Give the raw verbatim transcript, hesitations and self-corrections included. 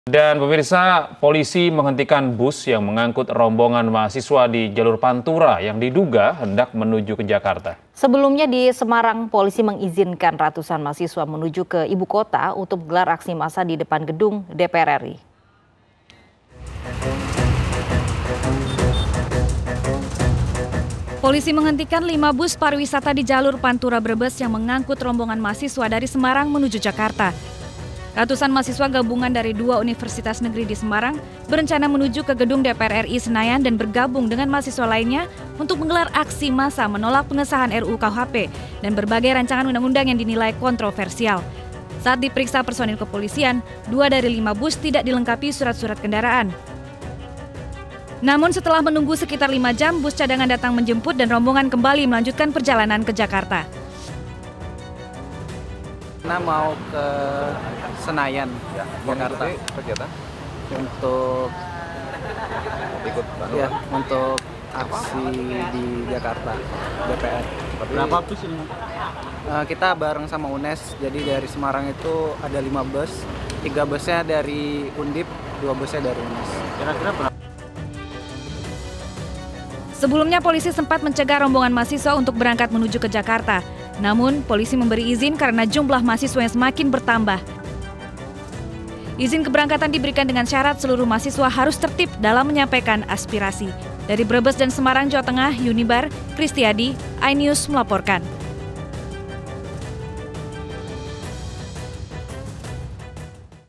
Dan pemirsa, polisi menghentikan bus yang mengangkut rombongan mahasiswa di jalur Pantura yang diduga hendak menuju ke Jakarta. Sebelumnya di Semarang, polisi mengizinkan ratusan mahasiswa menuju ke ibu kota untuk gelar aksi massa di depan gedung D P R R I. Polisi menghentikan lima bus pariwisata di jalur Pantura Brebes yang mengangkut rombongan mahasiswa dari Semarang menuju Jakarta. Ratusan mahasiswa gabungan dari dua universitas negeri di Semarang berencana menuju ke gedung D P R R I Senayan dan bergabung dengan mahasiswa lainnya untuk menggelar aksi massa menolak pengesahan R U U K U H P dan berbagai rancangan undang-undang yang dinilai kontroversial. Saat diperiksa personil kepolisian, dua dari lima bus tidak dilengkapi surat-surat kendaraan. Namun setelah menunggu sekitar lima jam, bus cadangan datang menjemput dan rombongan kembali melanjutkan perjalanan ke Jakarta. Nah, mau ke Senayan, ya, Jakarta, kegiatan untuk ikut ya, untuk aksi di Jakarta, D P R. Berapa bus ini? Uh, kita bareng sama U N E S, jadi dari Semarang itu ada lima bus, tiga busnya dari Undip, dua busnya dari U N E S. Kira-kira berapa? Sebelumnya polisi sempat mencegah rombongan mahasiswa untuk berangkat menuju ke Jakarta. Namun, polisi memberi izin karena jumlah mahasiswa yang semakin bertambah. Izin keberangkatan diberikan dengan syarat seluruh mahasiswa harus tertib dalam menyampaikan aspirasi. Dari Brebes dan Semarang, Jawa Tengah, Yunibar Kristiadi, iNews melaporkan.